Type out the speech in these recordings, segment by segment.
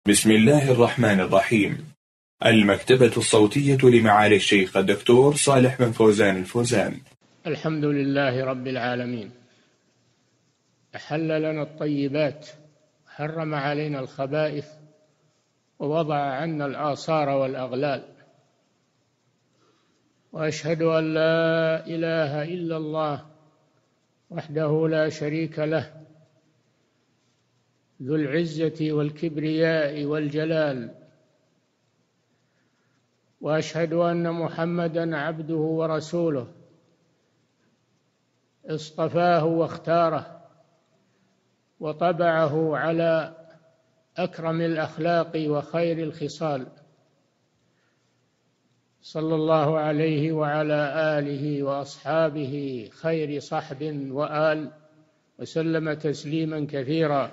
بسم الله الرحمن الرحيم. المكتبة الصوتية لمعالي الشيخ الدكتور صالح بن فوزان الفوزان. الحمد لله رب العالمين، أحل لنا الطيبات، حرم علينا الخبائث، ووضع عنا الآثار والأغلال. وأشهد أن لا إله إلا الله وحده لا شريك له، ذو العزة والكبرياء والجلال. وأشهد أن محمدًا عبده ورسوله، اصطفاه واختاره وطبعه على أكرم الأخلاق وخير الخصال، صلى الله عليه وعلى آله وأصحابه خير صحب وآل، وسلم تسليما كثيرا.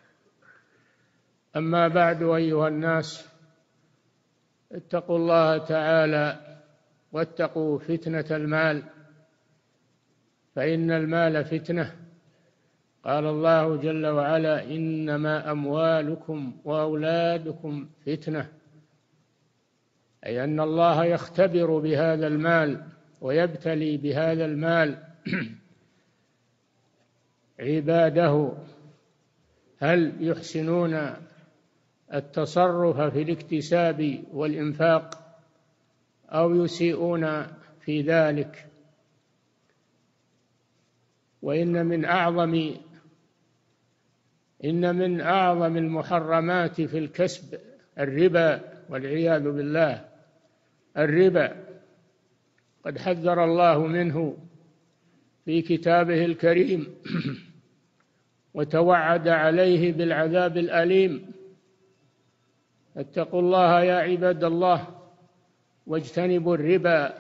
أما بعد، أيها الناس، اتقوا الله تعالى واتقوا فتنة المال، فإن المال فتنة. قال الله جل وعلا: إنما أموالكم وأولادكم فتنة، أي أن الله يختبر بهذا المال ويبتلي بهذا المال عباده، هل يحسنون التصرف في الاكتساب والإنفاق أو يسيئون في ذلك. وإن من أعظم المحرمات في الكسب الربا، والعياذ بالله. الربا قد حذر الله منه في كتابه الكريم وتوعد عليه بالعذاب الأليم. اتقوا الله يا عباد الله واجتنبوا الربا،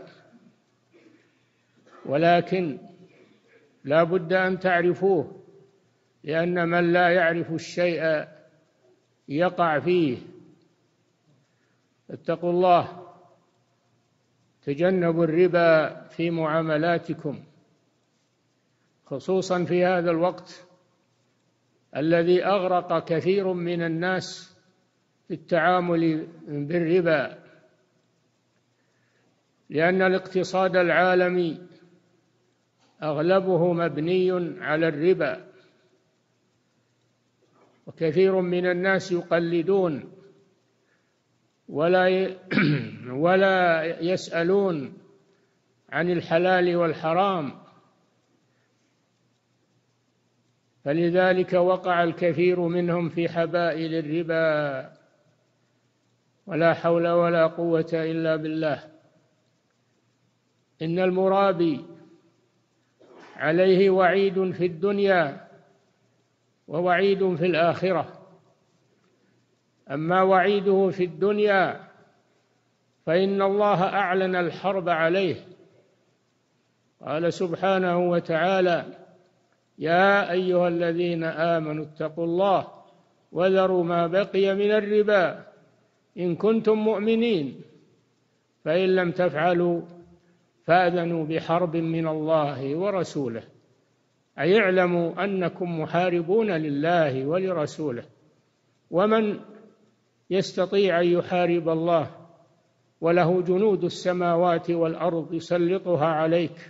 ولكن لا بد أن تعرفوه، لأن من لا يعرف الشيء يقع فيه. اتقوا الله، تجنبوا الربا في معاملاتكم، خصوصا في هذا الوقت الذي أغرق كثير من الناس في التعامل بالربا، لأن الاقتصاد العالمي أغلبه مبني على الربا، وكثير من الناس يقلدون ولا يسألون عن الحلال والحرام، فلذلك وقع الكثير منهم في حبائل الربا، ولا حول ولا قوة إلا بالله. إن المرابي عليه وعيد في الدنيا ووعيد في الآخرة. أما وعيده في الدنيا فإن الله أعلن الحرب عليه، قال سبحانه وتعالى: يا أيها الذين آمنوا اتقوا الله وذروا ما بقي من الربا إن كنتم مؤمنين، فإن لم تفعلوا فأذنوا بحرب من الله ورسوله، أي اعلموا أنكم محاربون لله ولرسوله. ومن يستطيع أن يحارب الله وله جنود السماوات والأرض يسلطها عليك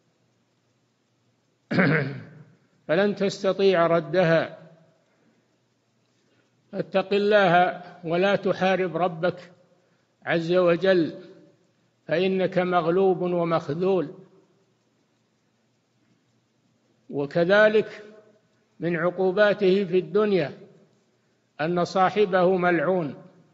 فلن تستطيع ردها. اتق الله ولا تحارب ربك عز وجل، فإنك مغلوب ومخذول. وكذلك من عقوباته في الدنيا أن صاحبه ملعون.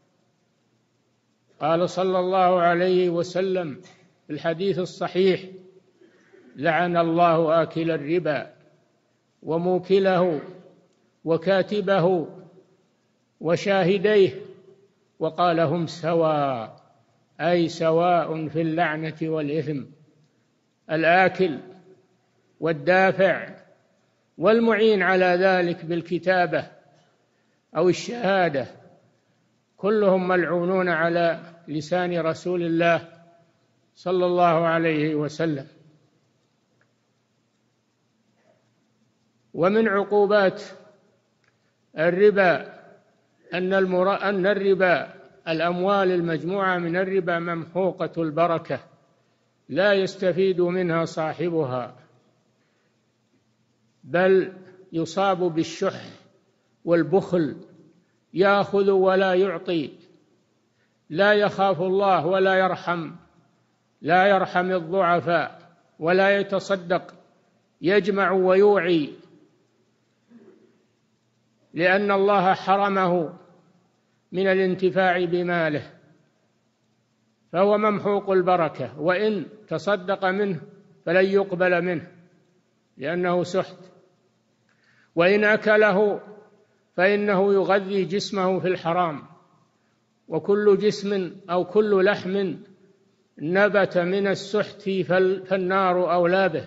قال صلى الله عليه وسلم في الحديث الصحيح: لعن الله آكل الربا وموكله وكاتبه وشاهديه، وقال: هم سواء، أي سواء في اللعنة والإثم. الآكل والدافع والمعين على ذلك بالكتابة أو الشهادة كلهم ملعونون على لسان رسول الله صلى الله عليه وسلم. ومن عقوبات الربا أن الربا، الأموال المجموعة من الربا ممحوقة البركة، لا يستفيد منها صاحبها، بل يصاب بالشح والبخل، يأخذ ولا يعطي، لا يخاف الله لا يرحم الضعفاء، ولا يتصدق، يجمع ويوعي، لأن الله حرمه من الانتفاع بماله، فهو ممحوق البركة، وإن تصدق منه فلن يقبل منه لأنه سحت، وإن أكله فإنه يغذي جسمه في الحرام، وكل جسم أو كل لحم نبت من السحت فالنار أولى به.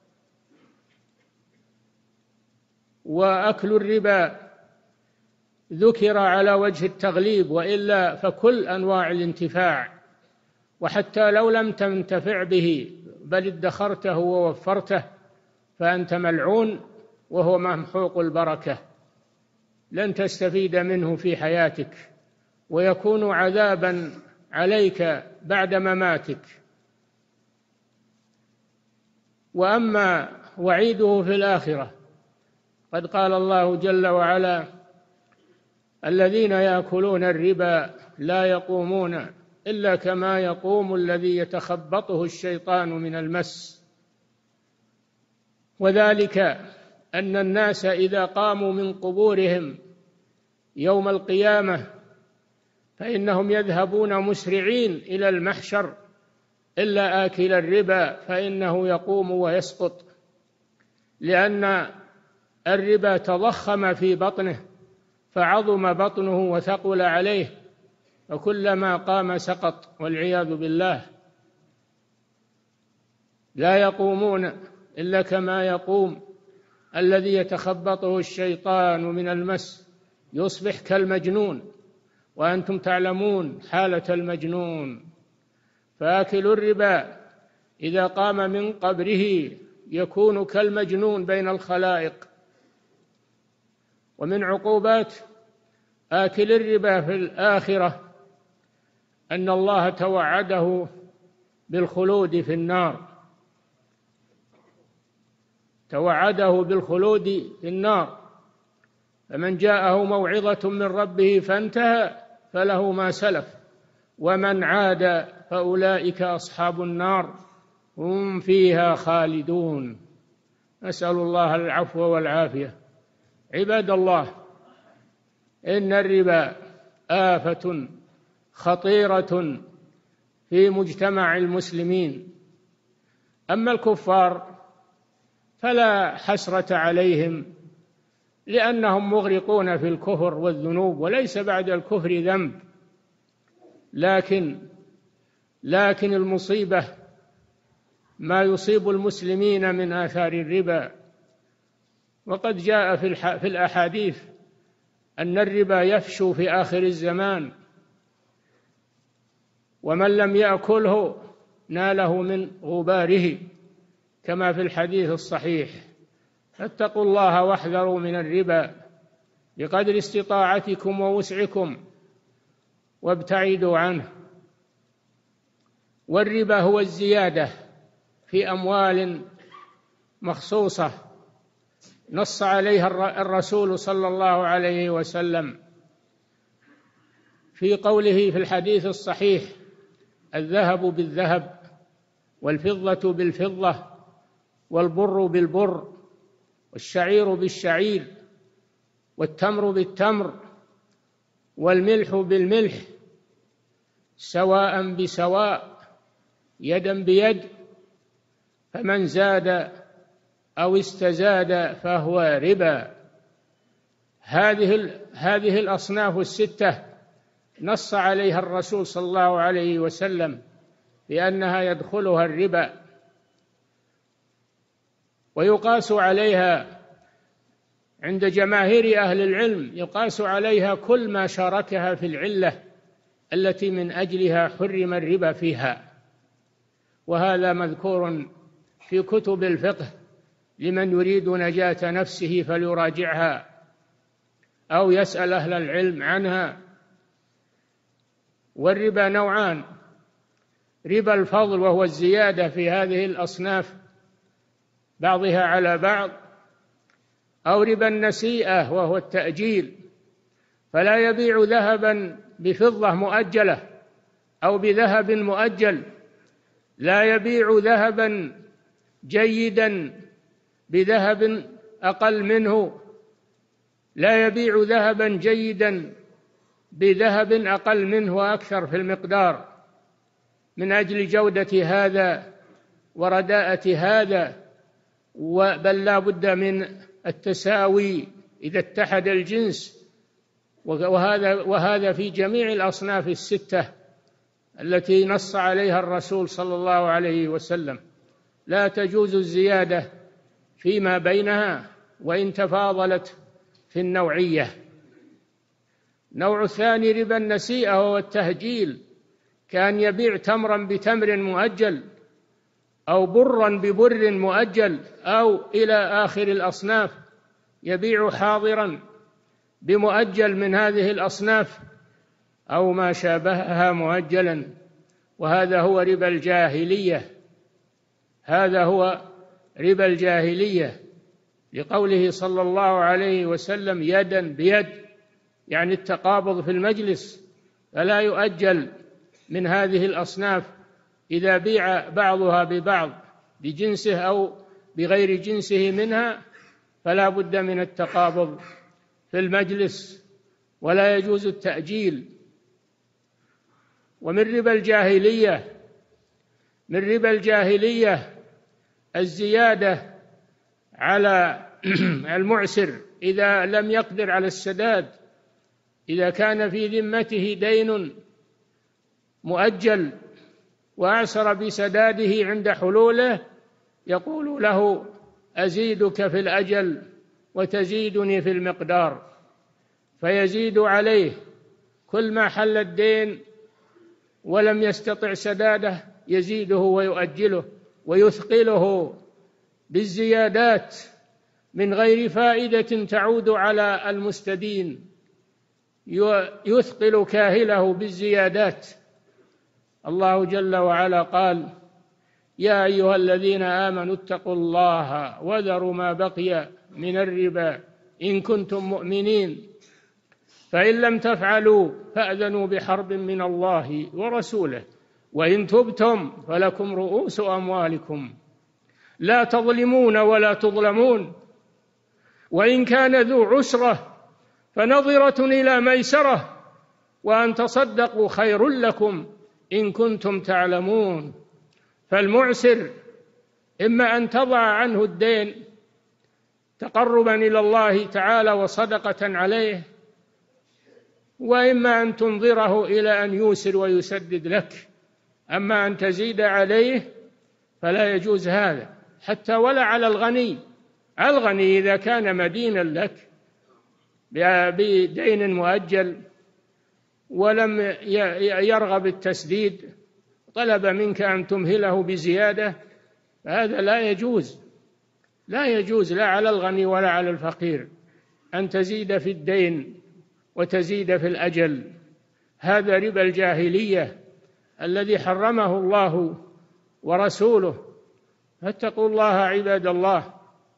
وأكل الربا ذكر على وجه التغليب، وإلا فكل أنواع الانتفاع، وحتى لو لم تنتفع به بل ادخرته ووفرته فأنت ملعون، وهو ممحوق البركة، لن تستفيد منه في حياتك، ويكون عذابا عليك بعد مماتك. وأما وعيده في الآخرة، قد قال الله جل وعلا: الذين يأكلون الربا لا يقومون إلا كما يقوم الذي يتخبطه الشيطان من المس، وذلك أن الناس إذا قاموا من قبورهم يوم القيامة فإنهم يذهبون مسرعين إلى المحشر، إلا آكل الربا فإنه يقوم ويسقط، لأن الربا تضخم في بطنه فعظم بطنه وثقل عليه، وكلما قام سقط والعياذ بالله. لا يقومون إلا كما يقوم الذي يتخبطه الشيطان من المس، يصبح كالمجنون، وأنتم تعلمون حالة المجنون. فآكل الربا إذا قام من قبره يكون كالمجنون بين الخلائق. ومن عقوبات آكل الربا في الآخرة أن الله توعده بالخلود في النار، توعده بالخلود في النار، فمن جاءه موعظة من ربه فانتهى فله ما سلف، ومن عاد فأولئك أصحاب النار هم فيها خالدون. نسأل الله العفو والعافية. عباد الله، إن الربا آفة خطيرة في مجتمع المسلمين. أما الكفار فلا حسرة عليهم، لأنهم مغرقون في الكفر والذنوب، وليس بعد الكفر ذنب، لكن المصيبة ما يصيب المسلمين من آثار الربا. وقد جاء في الأحاديث أن الربا يفشو في آخر الزمان، ومن لم يأكله ناله من غباره، كما في الحديث الصحيح: فاتقوا الله واحذروا من الربا بقدر استطاعتكم ووسعكم وابتعدوا عنه. والربا هو الزيادة في أموال مخصوصة نص عليها الرسول صلى الله عليه وسلم في قوله في الحديث الصحيح: الذهب بالذهب، والفضة بالفضة، والبر بالبر، والشعير بالشعير، والتمر بالتمر، والملح بالملح، سواء بسواء، يدا بيد، فمن زاد أو استزاد فهو ربا. هذه الأصناف الستة نص عليها الرسول صلى الله عليه وسلم بأنها يدخلها الربا، ويقاس عليها عند جماهير أهل العلم، يقاس عليها كل ما شاركها في العلة التي من أجلها حرم الربا فيها. وهذا مذكور في كتب الفقه، لمن يريد نجاة نفسه فليراجعها. أو يسأل أهل العلم عنها. والربا نوعان: ربا الفضل وهو الزيادة في هذه الأصناف بعضها على بعض، أو ربا النسيئة وهو التأجيل، فلا يبيع ذهبا بفضة مؤجلة أو بذهب مؤجل، لا يبيع ذهبا جيدا بذهب أقل منه، لا يبيع ذهبا جيدا بذهب أقل منه وأكثر في المقدار من أجل جودة هذا ورداءة هذا، بل لا بد من التساوي إذا اتحد الجنس. وهذا في جميع الأصناف الستة التي نص عليها الرسول صلى الله عليه وسلم. لا تجوز الزيادة فيما بينها وإن تفاضلت في النوعية. نوع الثاني ربا النسيئة وهو التهجيل، كان يبيع تمرا بتمر مؤجل أو برا ببر مؤجل أو إلى آخر الأصناف، يبيع حاضرا بمؤجل من هذه الأصناف أو ما شابهها مؤجلا، وهذا هو ربا الجاهلية. هذا هو ربا الجاهلية، لقوله صلى الله عليه وسلم: يدا بيد، يعني التقابض في المجلس، فلا يؤجل من هذه الأصناف إذا بيع بعضها ببعض بجنسه أو بغير جنسه منها، فلا بد من التقابض في المجلس، ولا يجوز التأجيل. ومن ربا الجاهلية، من ربا الجاهلية الزيادة على المعسر إذا لم يقدر على السداد، إذا كان في ذمته دين مؤجل وأعسر بسداده عند حلوله، يقول له: أزيدك في الأجل وتزيدني في المقدار، فيزيد عليه كل ما حل الدين ولم يستطع سداده يزيده ويؤجله ويثقله بالزيادات من غير فائدة تعود على المستدين، يثقل كاهله بالزيادات. الله جل وعلا قال: يا أيها الذين آمنوا اتقوا الله وذروا ما بقي من الربا إن كنتم مؤمنين، فإن لم تفعلوا فأذنوا بحرب من الله ورسوله، وإن تبتم فلكم رؤوس أموالكم لا تظلمون ولا تظلمون، وإن كان ذو عسرة فنظرة إلى ميسرة، وأن تصدقوا خير لكم إن كنتم تعلمون. فالمعسر إما أن تضع عنه الدين تقربا إلى الله تعالى وصدقة عليه، وإما أن تنظره إلى أن يوسر ويسدد لك. أما أن تزيد عليه فلا يجوز هذا، حتى ولا على الغني. الغني إذا كان مدينا لك بدين مؤجل ولم يرغب التسديد، طلب منك أن تمهله بزيادة، فهذا لا يجوز، لا يجوز لا على الغني ولا على الفقير أن تزيد في الدين وتزيد في الأجل. هذا ربا الجاهلية الذي حرمه الله ورسوله، فاتقوا الله عباد الله.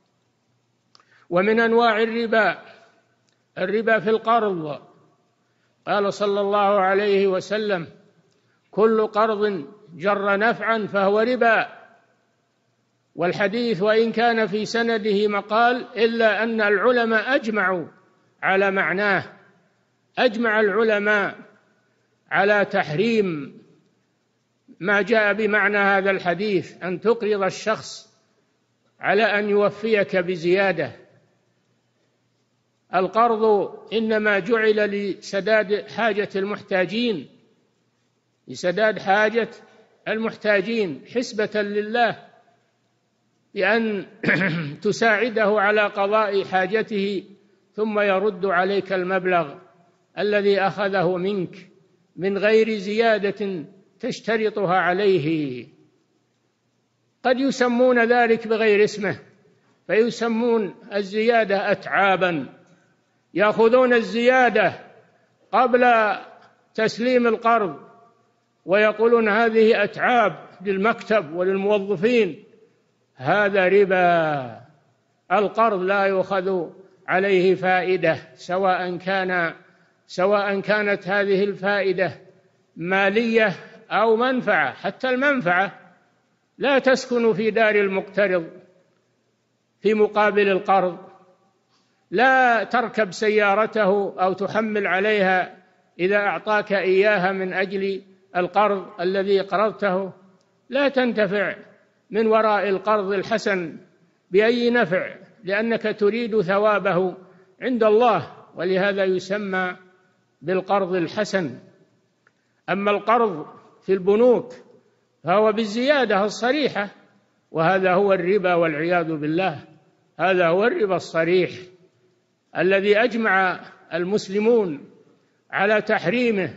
ومن أنواع الربا في القرض، قال صلى الله عليه وسلم: كل قرض جر نفعا فهو ربا. والحديث وإن كان في سنده مقال إلا أن العلماء أجمعوا على معناه، أجمع العلماء على تحريم ما جاء بمعنى هذا الحديث، أن تقرض الشخص على أن يوفيك بزيادة. القرض إنما جعل لسداد حاجة المحتاجين، لسداد حاجة المحتاجين حسبة لله، بأن تساعده على قضاء حاجته ثم يرد عليك المبلغ الذي أخذه منك من غير زيادة تشترطها عليه. قد يسمون ذلك بغير اسمه، فيسمون الزيادة أتعابا، يأخذون الزيادة قبل تسليم القرض ويقولون هذه أتعاب للمكتب وللموظفين. هذا ربا. القرض لا يؤخذ عليه فائدة، سواء كانت هذه الفائدة مالية أو منفعة. حتى المنفعة لا تسكن في دار المقترض في مقابل القرض. لا تركب سيارته أو تحمل عليها إذا أعطاك إياها من أجل القرض الذي قرضته. لا تنتفع من وراء القرض الحسن بأي نفع، لأنك تريد ثوابه عند الله، ولهذا يسمى بالقرض الحسن. أما القرض في البنوك فهو بالزيادة الصريحة، وهذا هو الربا والعياذ بالله. هذا هو الربا الصريح الذي أجمع المسلمون على تحريمه،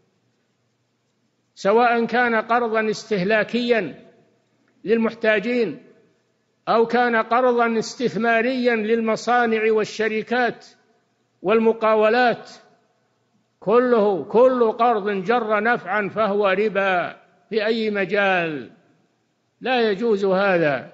سواء كان قرضا استهلاكيا للمحتاجين أو كان قرضا استثماريا للمصانع والشركات والمقاولات. كل قرض جر نفعا فهو ربا في أي مجال. لا يجوز هذا.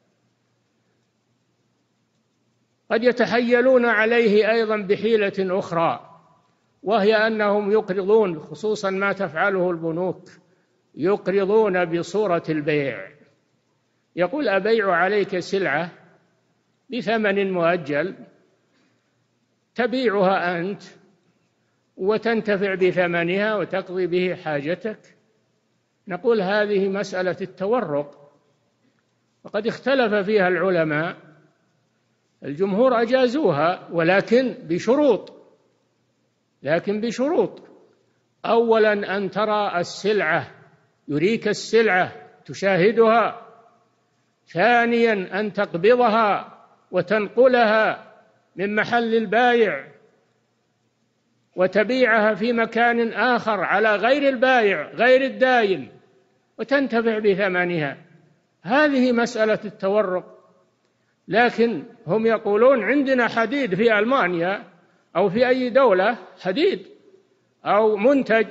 قد يتحيلون عليه أيضا بحيلة أخرى، وهي أنهم يقرضون، خصوصا ما تفعله البنوك، يقرضون بصورة البيع. يقول أبيع عليك سلعة بثمن مؤجل تبيعها أنت وتنتفع بثمنها وتقضي به حاجتك. نقول هذه مسألة التورق، وقد اختلف فيها العلماء. الجمهور أجازوها ولكن بشروط. أولا أن ترى السلعة، يريك السلعة تشاهدها. ثانيا أن تقبضها وتنقلها من محل البائع وتبيعها في مكان آخر على غير البائع غير الداين وتنتفع بثمنها. هذه مسألة التورق. لكن هم يقولون عندنا حديد في ألمانيا أو في أي دولة، حديد أو منتج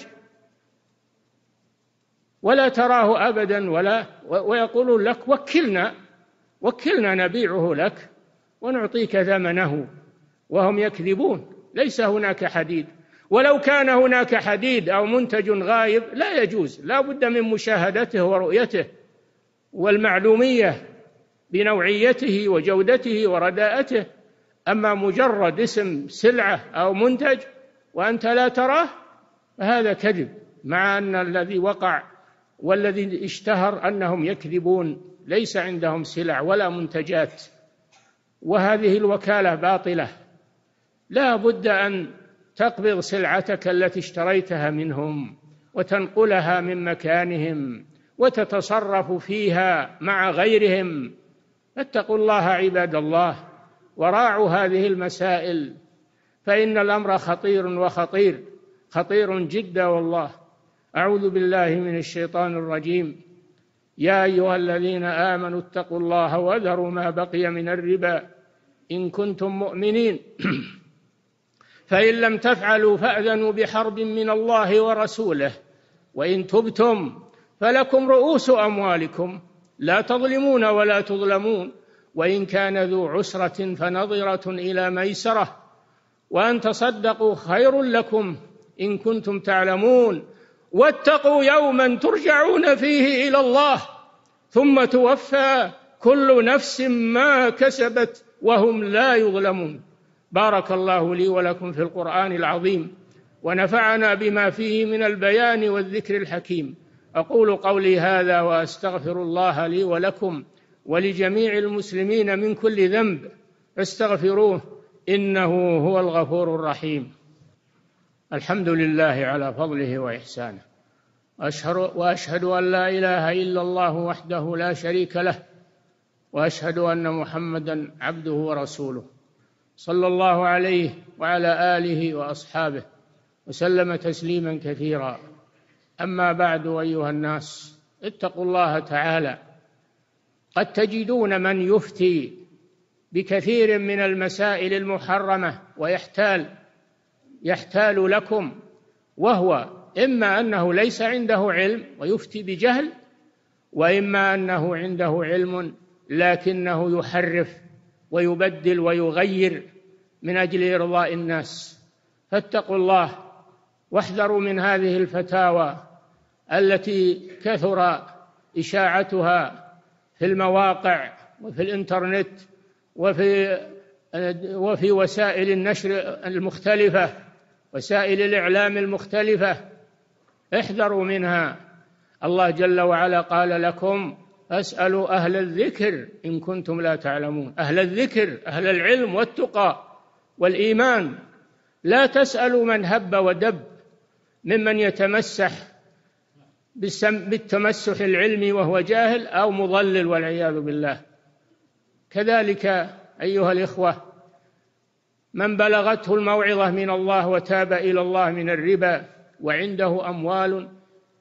ولا تراه أبدا، ويقولون لك وكلنا نبيعه لك ونعطيك ثمنه، وهم يكذبون. ليس هناك حديد. ولو كان هناك حديد أو منتج غايب لا يجوز، لا بد من مشاهدته ورؤيته والمعلومية بنوعيته وجودته ورداءته. أما مجرد اسم سلعة أو منتج وأنت لا تراه فهذا كذب، مع أن الذي وقع والذي اشتهر أنهم يكذبون، ليس عندهم سلع ولا منتجات، وهذه الوكالة باطلة. لا بد أن تقبض سلعتك التي اشتريتها منهم وتنقلها من مكانهم وتتصرف فيها مع غيرهم. اتقوا الله عباد الله وراعوا هذه المسائل، فإن الأمر خطير جدا والله. أعوذ بالله من الشيطان الرجيم. يا أيها الذين آمنوا اتقوا الله وذروا ما بقي من الربا إن كنتم مؤمنين فإن لم تفعلوا فأذنوا بحرب من الله ورسوله وإن تبتم فلكم رؤوس أموالكم لا تظلمون ولا تظلمون وإن كان ذو عسرة فنظرة إلى ميسرة وأن تصدقوا خير لكم إن كنتم تعلمون واتقوا يوما ترجعون فيه إلى الله ثم توفى كل نفس ما كسبت وهم لا يظلمون. بارك الله لي ولكم في القرآن العظيم ونفعنا بما فيه من البيان والذكر الحكيم. أقول قولي هذا وأستغفر الله لي ولكم ولجميع المسلمين من كل ذنب فاستغفروه إنه هو الغفور الرحيم. الحمد لله على فضله وإحسانه، وأشهد أن لا إله إلا الله وحده لا شريك له، وأشهد أن محمدا عبده ورسوله صلى الله عليه وعلى آله وأصحابه وسلم تسليما كثيرا. أما بعد، أيها الناس، اتقوا الله تعالى. قد تجدون من يفتي بكثير من المسائل المحرمة يحتال لكم، وهو إما أنه ليس عنده علم ويفتي بجهل، وإما أنه عنده علم لكنه يحرف ويبدل ويغير من أجل إرضاء الناس. فاتقوا الله واحذروا من هذه الفتاوى التي كثر إشاعتها في المواقع وفي الإنترنت وفي وسائل النشر المختلفة، وسائل الإعلام المختلفة. احذروا منها. الله جل وعلا قال لكم: فاسألوا أهل الذكر إن كنتم لا تعلمون. أهل الذكر، أهل العلم والتقى والإيمان. لا تسألوا من هب ودب ممن يتمسح بالتمسح العلمي وهو جاهل أو مضلل والعياذ بالله. كذلك أيها الإخوة، من بلغته الموعظة من الله وتاب إلى الله من الربا وعنده أموال،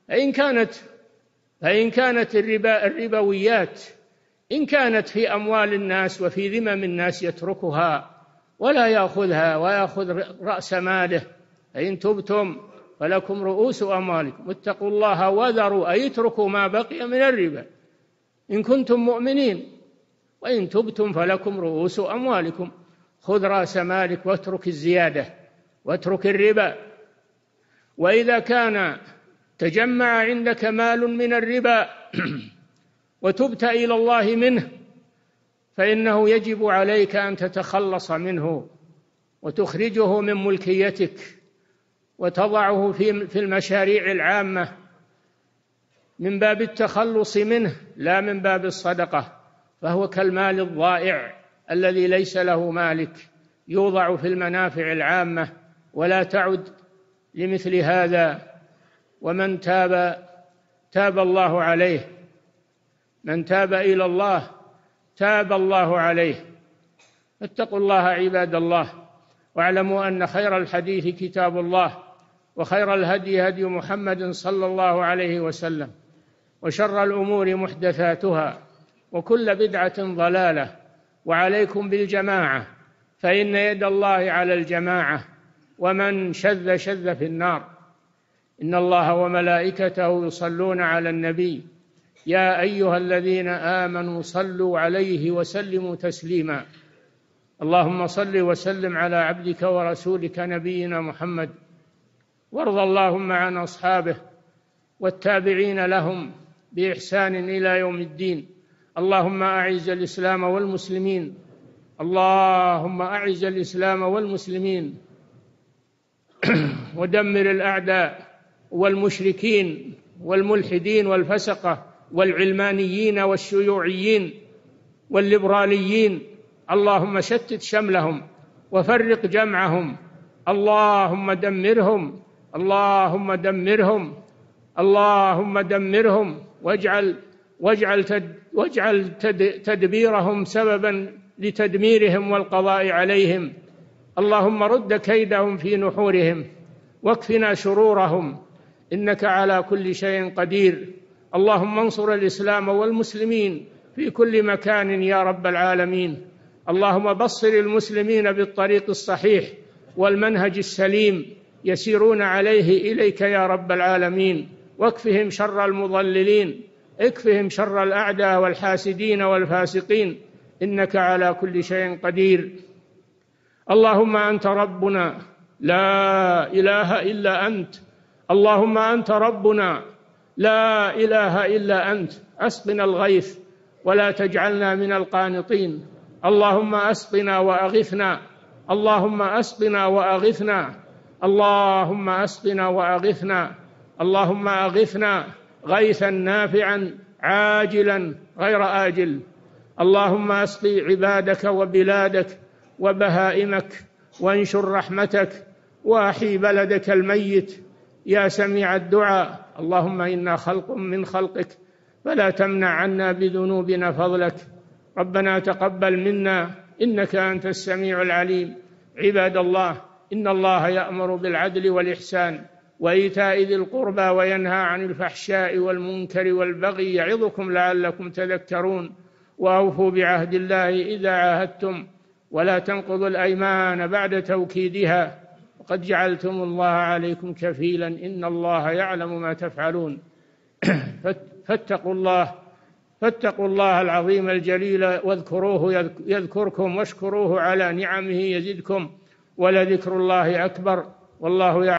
فإن كانت الربويات إن كانت في أموال الناس وفي ذمم الناس يتركها ولا يأخذها ويأخذ رأس ماله. فإن تبتم فلكم رؤوس أموالكم واتقوا الله وذروا، أي اتركوا ما بقي من الربا إن كنتم مؤمنين، وإن تبتم فلكم رؤوس أموالكم. خذ رأس مالك واترك الزيادة واترك الربا. وإذا كان تجمع عندك مال من الربا وتبت إلى الله منه، فإنه يجب عليك أن تتخلص منه وتخرجه من ملكيتك وتضعه في المشاريع العامة من باب التخلص منه لا من باب الصدقة، فهو كالمال الضائع الذي ليس له مالك، يوضع في المنافع العامة ولا تعد لمثل هذا. ومن تاب الله عليه، من تاب إلى الله تاب الله عليه. اتقوا الله عباد الله، واعلموا أن خير الحديث كتاب الله، وخير الهدي هدي محمد صلى الله عليه وسلم، وشر الأمور محدثاتها، وكل بدعة ضلالة. وعليكم بالجماعة، فإن يد الله على الجماعة، ومن شذ في النار. إن الله وملائكته يصلون على النبي، يا أيها الذين آمنوا صلوا عليه وسلموا تسليما. اللهم صل وسلم على عبدك ورسولك نبينا محمد، وارض اللهم عن أصحابه والتابعين لهم بإحسان إلى يوم الدين. اللهم أعز الإسلام والمسلمين، اللهم أعز الإسلام والمسلمين ودمر الأعداء والمشركين والملحدين والفسقة والعلمانيين والشيوعيين والليبراليين. اللهم شتت شملهم وفرق جمعهم. اللهم دمرهم، اللهم دمرهم، اللهم دمرهم، واجعل تدبيرهم سببا لتدميرهم والقضاء عليهم. اللهم رد كيدهم في نحورهم واكفنا شرورهم، إنك على كل شيء قدير. اللهم انصر الإسلام والمسلمين في كل مكان يا رب العالمين. اللهم بصر المسلمين بالطريق الصحيح والمنهج السليم يسيرون عليه إليك يا رب العالمين، واكفهم شر المضللين، اكفهم شر الأعداء والحاسدين والفاسقين، إنك على كل شيء قدير. اللهم أنت ربنا لا إله إلا أنت، اللهم أنت ربنا لا إله إلا أنت، أسقنا الغيث ولا تجعلنا من القانطين. اللهم أسقنا وأغثنا، اللهم أسقنا وأغثنا، اللهم أسقنا وأغثنا، اللهم أغثنا غيثا نافعا عاجلا غير آجل. اللهم أسقي عبادك وبلادك وبهائمك، وانشر رحمتك، وأحي بلدك الميت يا سميع الدعاء. اللهم إنا خلق من خلقك فلا تمنع عنا بذنوبنا فضلك. ربنا تقبل منا إنك أنت السميع العليم. عباد الله، إن الله يأمر بالعدل والإحسان وإيتاء ذي القربى وينهى عن الفحشاء والمنكر والبغي يعظكم لعلكم تذكرون. وأوفوا بعهد الله إذا عاهدتم ولا تنقضوا الأيمان بعد توكيدها وقد جعلتم الله عليكم كفيلا إن الله يعلم ما تفعلون. فاتقوا الله العظيم الجليل واذكروه يذكركم واشكروه على نعمه يزدكم ولذكر الله أكبر والله يعلم